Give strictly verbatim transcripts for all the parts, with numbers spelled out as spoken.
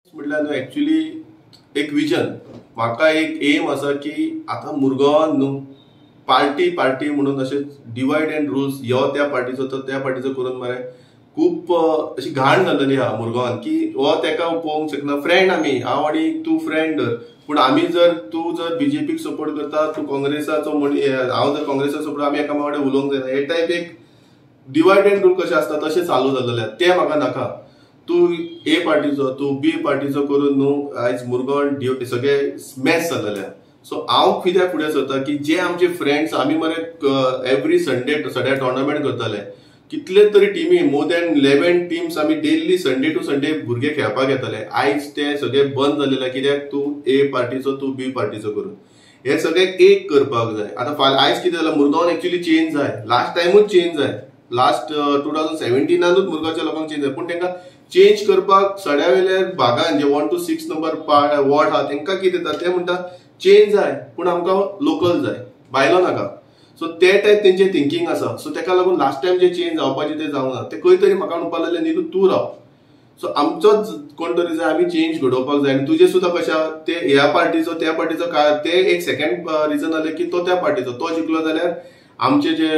म्हटल्यार न्हू एक्चुअली एक विजन म्हाका एक एम आसा की आता मुरगांवान न्हू पार्टी पार्टी म्हणून अशें डिवायड अँड रूल्स ह्यो त्या पार्टीचो तो त्या पार्टीचो करून मरे खूब अशी घाण जाल्ली आहा मुरगांवान की हो तेका पळोवंक शकना. फ्रेंड आमी, हांव आनी तूं फ्रेंड, पूण आमी जर तूं जर बीजेपीक सपोर्ट करता, तूं काँग्रेसाचो हांव जर काँग्रेसाक सपोर्ट, आमी एकामेका कडेन उलोवंक जायना. हे टायप एक डिवायड अँड रूल कशें आसता तशें चालू जाल्लें तें म्हाका नाका. तूं ए पार्टीचो तूं बी पार्टीचो करून न्हू आयज मुरगांव सगळे मॅच जाल्लेले. सो हांव कित्याक फुडें सरता की जे आमचे फ्रेंड्स आमी मरे एवरी संडे सड्या टोर्नामेंट करताले, कितले तरी टीमी मोर दॅन इलेवन टीम्स आमी डेली संडे टू संडे भुरगे खेळपाक येताले. आयज ते सगळे बंद जाल्लेले. कित्याक तूं ए पार्टीचो तूं बी पार्टीचो करून हे सगळे एक करपाक जाय. आतां फाल आयज कितें जालां, मुरगांवान एक्चुअली चेंज जाय, लास्ट टायमूच चेंज जाय, लास्ट टू थावजंड सेव्हन्टीनानूच मुरगांवच्या लोकांक चेंज जाय. पूण तांकां चेंज करपाक सड्या वयल्या भागान जे one two six number ward आहा तांकां कितें जाता ते म्हणटा चेंज जाय पूण आमकां लोकल जाय, भायलो नाका. सो ते टायप तेंचे थिंकींग आसा. सो तेका लागून लास्ट टायम जे चेंज जावपाचे ते जावंक ना. ते खंय तरी म्हाका म्हणपाक लागले न्ही तूं राव. सो आमचोच कोण तरी जाय, आमी चेंज घडोवपाक जाय. आनी तुजे सुद्दां कशा ते ह्या पार्टीचो त्या पार्टीचो ते एक सेकंड रिजन जालें की तो त्या पार्टीचो तो जिंकलो जाल्यार आमचे जे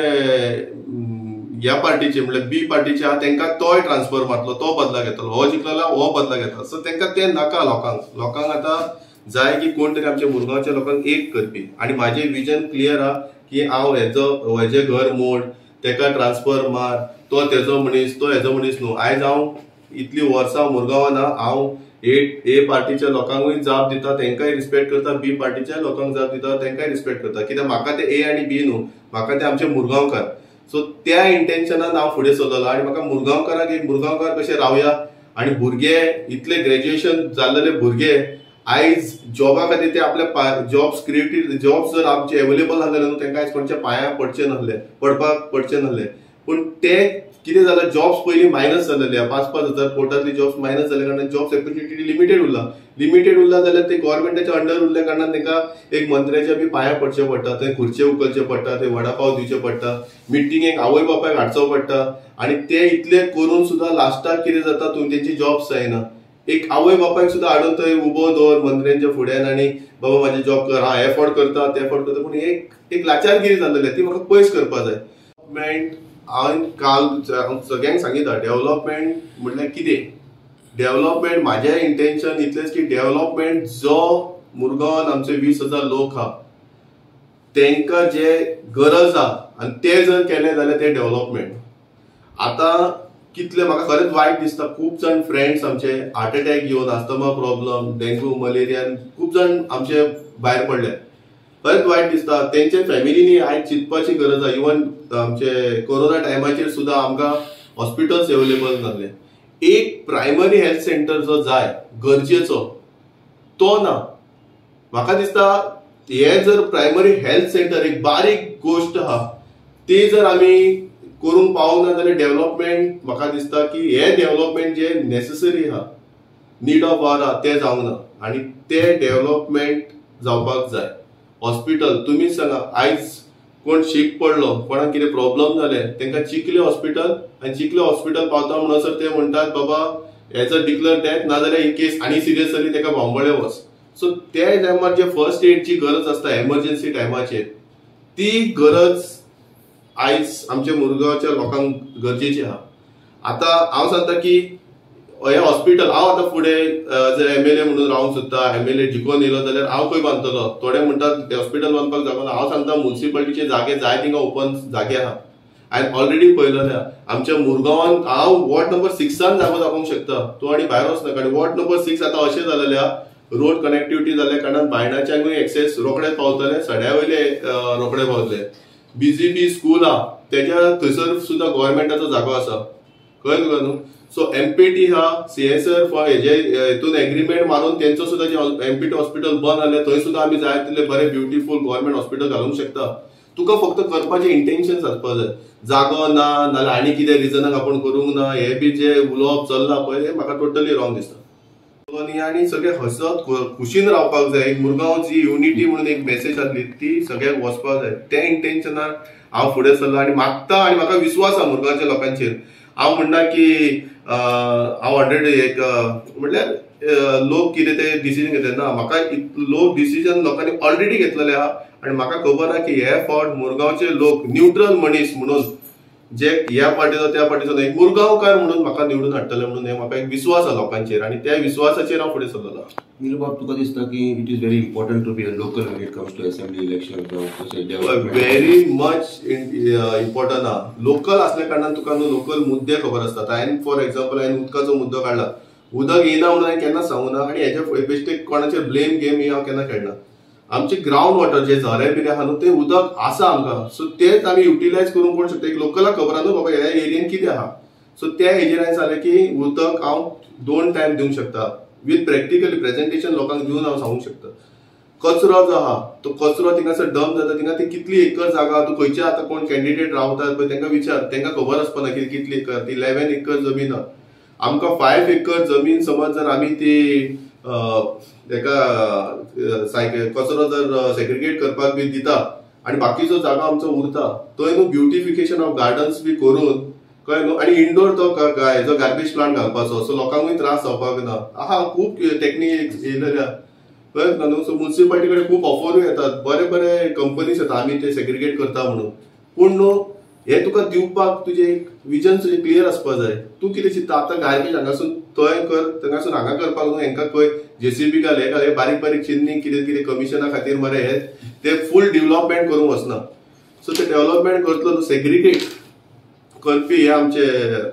ह्या पार्टीचे म्हळ्यार बी पार्टीचे आहा तांकां तोय ट्रान्सफर मारतलो, तो बदला घेतलो, हो जिंकलो जाल्यार हो बदला घेतलो. सो तांकां ते नाका. लोकांक लोकांक आतां जाय की कोण तरी आमच्या मुरगांवच्या लोकांक एक करपी. आनी म्हाजें विजन क्लियर आहा की हांव हेजो हेजें घर मोड, तेका ट्रान्सफर मार, तो तेजो मनीस, तो हेजो मनीस न्हू. आयज हांव इतली वर्सां मुरगांवान हांव ए ए पार्टीच्या लोकांकूय जाप दिता, तांकांय रिस्पेक्ट करता, बी पार्टीच्या लोकांक जाप दिता, तांकांय रिस्पेक्ट करता. कित्याक म्हाका ते ए आनी बी न्हू, म्हाका ते आमचे मुरगांवकार. सो त्या इंटेन्शनान हांव फुडें सरलोलो. आनी म्हाका मुरगांवकाराक एक मुरगांवकार कशें रावया. आनी भुरगे इतले ग्रॅज्युएशन जाल्लेले भुरगे आयज जॉबा खातीर ते आपल्या जॉब्स क्रिएटीव जॉब्स जर आमचे अवेलेबल आसले न्हू तांकां आयज कोणच्या पांयां पडचे नासले पडपाक पडचे नासले. पूण ते कितें जालें, जॉब्स पयलीं मायनस जाल्ले, पांच पांच हजार कोटांतली जॉब्स मायनस जाल्या कारणान जॉब्स ऑपॉर्च्युनिटी लिमिटेड उरला. लिमिटेड उरला जाल्यार ते गव्हर्मेंटाच्या अंडर उरल्या कारणान तांकां एक मंत्र्याच्या बी पांयां पडचे पडटा, थंय खुर्चे उखलचे पडटा, थंय वडापाव दिवचे पडटा, मिटिंगेक आवय बापायक हाडचो पडटा. आनी ते इतले करून सुद्दां लास्टाक कितें जाता, तुमी तेंची जॉब्स जायना. एक आवय बापायक सुद्दां हाडून थंय उबो दवर मंत्र्यांच्या फुड्यान आनी बाबा म्हाजे जॉब कर, हांव एफोर्ड करता ते एफोर्ड करता. पूण एक एक लाचारगिरी जाल्लेली ती म्हाका पयस करपा जाय. डेव्हलपमेंट हांवें काल सगळ्यांक सांगिता, डेव्हलपमेंट म्हटल्यार कितें. डेव्हलपमेंट म्हाजें इंटेन्शन इतलेंच की डेव्हलपमेंट जो मुरगांवान आमचे वीस हजार लोक आहा तांकां जे गरज आहा आनी ते जर केलें जाल्यार ते डेव्हलपमेंट. आतां कितले म्हाका खरेंच वायट दिसता, खूब जाण फ्रेंड्स आमचे हार्ट अटॅक घेवन, अस्थमा प्रॉब्लम, डेंग्यू, मलेरियान खूब जाण आमचे भायर पडले. खरेंच वायट दिसता. तेंचे फॅमिलीनी आयज चिंतपाची गरज आहा. इवन आमचे कोरोना टायमाचेर सुद्दां आमकां हॉस्पिटल्स अवेलेबल नासले. एक प्रायमरी हेल्थ सेंटर जो जाय गरजेचो तो ना. म्हाका दिसता हे जर प्रायमरी हेल्थ सेंटर एक बारीक गोष्ट आहा ती जर आमी करूंक पावूंक ना जाल्यार डेव्हलपमेंट म्हाका दिसता की हे डेव्हलपमेंट जे नेसेसरी आहा, नीड ऑफ आवर आहा ते जावंक ना. आनी ते डेव्हलपमेंट जावपाक जाय. हॉस्पिटल तुमीच सांगा, आयज कोण शीक पडलो, कोणाक कितें प्रॉब्लम जाले, तांकां चिखले हॉस्पिटल आनी चिखले हॉस्पिटल पावता म्हणसर ते म्हणटात बाबा हेज अ डिक्लेअर डेथ, नाजाल्यार ही केस आनी सिरियस जाली ताका बोंबळे वच. सो त्या टायमार जे फर्स्ट एडची गरज आसता एमर्जन्सी टायमाचेर, ती गरज आयज आमच्या मुरगांवच्या लोकांक गरजेची आहा. आतां हांव सांगता की हे हॉस्पिटल हांव आतां फुडें जर एमएलए म्हणून रावंक सोदता, एमएलए जिखून येयलो जाल्यार हांव खंय बांदतलो. थोडे म्हणटात हॉस्पिटल बांदपाक जागो ना. हांव सांगता म्युन्सिपालिटीचे जागे जाय थिंगा ओपन जागे आहा. हांवें ऑलरेडी पळयलेले आहा. आमच्या मुरगांवान हांव वॉर्ड नंबर सिक्सान जागो दाखोवंक शकता. तूं आनी भायर वचनाका. आनी वॉर्ड नंबर सिक्स आतां अशें जालेलें आहा, रोड कनेक्टिविटी जाल्ल्या कारणान भायणाच्यांकूय एक्सेस रोखडेच पावतले, सड्या वयले रोखडे पावतले. बीजीबी स्कूल आहा तेज्या थंयसर सुद्दां गव्हर्मेंटाचो जागो आसा, कळ्ळें तुका न्हू. सो एमपीटी आहा, सीएसआर फॉर हेजे हितून एग्रीमेंट मारून तेंचो सुद्दां जे एमपीटी हॉस्पिटल बंद जालें थंय सुद्दां आमी जाय तितले बरे ब्युटिफूल गव्हर्मेंट हॉस्पिटल घालूंक शकता. तुका फक्त करपाचें इंटेन्शन आसपा जाय. जागो ना नाल्यार आनी कितें रिजनाक आपूण करूंक ना हे बी जे उलोवप चल्ला पळय हे म्हाका टोटली रॉंग दिसता. आनी सगळे हसत खुशीन रावपाक जाय. एक मुरगांव जी युनिटी म्हणून एक मेसेज आसली ती सगळ्यांक वचपाक जाय. त्या इंटेन्शनान हांव फुडें सरलो आनी मागता आनी म्हाका विश्वास आहा मुरगांवच्या लोकांचेर. हांव म्हणना की हांव हंड्रेड एक म्हटल्यार लोक कितें ते डिसिजन घेतात ना, म्हाका लोक डिसिजन लोकांनी ऑलरेडी घेतलेले आहा आणि म्हाका खबर आहा की हे फावट मुरगांवचे लोक न्यूट्रल मनीस म्हणून जे ह्या पार्टीचो त्या पार्टीचो एक मुरगांवकार म्हणून म्हाका निवडून हाडटले म्हणून हे म्हाका एक विश्वास आहा लोकांचेर आणि त्या विश्वासाचेर हांव फुडें सरलेलो. निलबाब, तुका दिसता की it is very important to be a local when it comes to assembly election? Very much important आहा. लोकल असल्या कारणान तुका न्हू लोकल मुद्दे खबर आसतात. हांवें फॉर एक्झाम्पल हांवें उदकाचो मुद्दो काडला, उदक येना म्हणून हांवें केन्ना सांगू ना आणि हेच्या बेश्टेक कोणाचेर ब्लेम गेम ही हांव केन्ना खेळना. आमचे ग्राउंड वॉटर जे झरे बिरे आहा न्हू ते उदक आसा आमकां, सो तेच आमी युटिलायज करून कोण शकता. एक लोकलाक खबर आहा न्हू बाबा ह्या एरियेन कितें आहा, सो त्या हेजेर हांवें सांगलें की उदक हांव दोन टायम दिवंक शकता विथ प्रॅक्टिकली प्रेझेंटेशन लोकांक दिवन हांव सांगूंक शकता. कचरो जो आहा तो कचरो थिंगासर डंप जाता, थिंगा ती कितली एकर जागा, तूं खंयचे आतां कोण कॅन्डिडेट रावतात पळय तांकां विचार, तांकां खबर आसपाना की कितली एकर, ती इलेव्हन एकर जमीन आहा. आमकां फायव्ह एकर जमीन समज जर आमी ती तेका सायकल कचरो जर सेग्रिगेट करपाक बी दिता आणि बाकीचो जागा आमचो उरता, थंय न्हू ब्युटिफिकेशन ऑफ गार्डन्स बी करून कळ्ळें न्हू, आणि इंडोर तो हेजो गार्बेज प्लांट घालपाचो, सो लोकांकूय त्रास जावपाक ना. आहा खूब टेक्नीक येयलेल्या कळ्ळें न्हू. सो म्युनिसिपालिटी कडेन खूब ऑफरूय येतात, बरे बरे कंपनीज येतात आमी ते सेग्रिगेट करता म्हणून. पूण न्हू हे तुका दिवपाक तुजें एक विजन तुजें क्लियर आसपाक जाय. तूं कितें चिंता आतां गार्बेज हांगासून थंय कर, थंयसून हांगा करपाक न्हू, हेंकां खंय जेसीबी घाल, हे घाल, हे बारीक बारीक चिन्नी कितें कितें कमिशना खातीर मरे हे ते फूल डेव्हलपमेंट करूंक वचना. सो ते डेव्हलपमेंट करतलो न्हू सेग्रिगेट करपी हे आमचे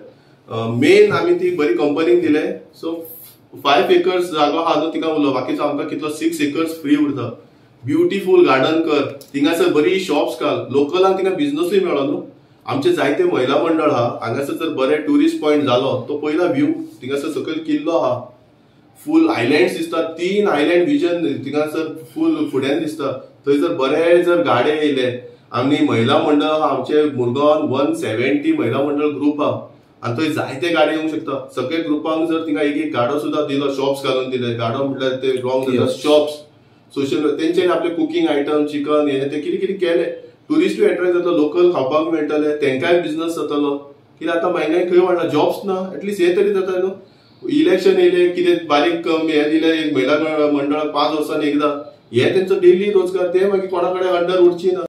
मेन आमी ती बरी कंपनीक दिले. सो फायव्ह एकर्स जागो आहा न्हू तिका उरलो, बाकीचो आमकां कितलो सिक्स एकर्स फ्री उरता. ब्युटिफूल गार्डन कर, थिंगासर बरी शॉप्स घाल, लोकलांक तिंगा बिझनसूय मेळो न्हू. आमचे जायते महिला मंडळ आहा, हांगासर जर बरे टुरिस्ट पॉइंट जालो तो पयला व्यू थिंगासर सकयल किल्लो आहा, फूल आयलँड्स दिसता, तीन आयलँड विजन थिंगासर फूल फुड्यान दिसता. थंय जर बरे जर गाडे येयले, आमी महिला मंडळ आहा आमचे मुरगांवान वन सेव्हन्टी महिला मंडळ ग्रुप आहा आणि थंय जायते गाडे येवंक शकता. सगळे ग्रुपांक जर थिंगा एक एक गाडो सुद्धा दिलो, शॉप्स घालून दिले, गाडो म्हटल्यार ते रॉंग जाता, शॉप्स सोशल तेंचे आपले कुकिंग आयटम चिकन हे ते कितें कितें केले, टुरिस्टूय अट्रॅक्ट जातलो, लोकल खावपाक मेळटले, तेंकाय बिझनस जातलो. कित्याक आतां म्हारगाय खंय वाडला, जॉब्स ना, एटलिस्ट हे तरी जाता न्हू. इलेक्शन येयले, कितें बारीक हे दिले एक महिला मंडळाक पांच वर्सांनी एकदा, हे तेंचो डेली रोजगार, ते मागीर कोणा कडेन अंडर उरची ना.